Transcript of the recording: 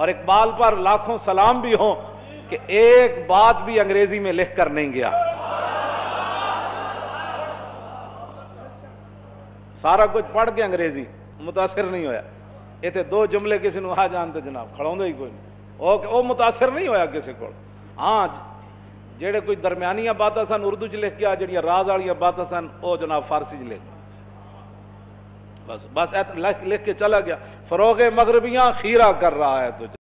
और इकबाल पर लाखों सलाम भी हो कि एक बात भी अंग्रेजी में लिख कर नहीं गया, सारा कुछ पढ़ के अंग्रेजी मुतासिर नहीं होया। इतने दो जुमले किसी को आ जान तो जनाब खड़ोंदा ही कोई नहीं, वो मुतासिर नहीं होया किसी को। हाँ जेड़े कोई दरम्यानिया बातें सन उर्दू च लिख के, जड़ियां राज वाली बातें सन वो जनाब फारसी च लिख, बस लिख के चला गया। फरोगे मगरबियां खीरा कर रहा है तुझे।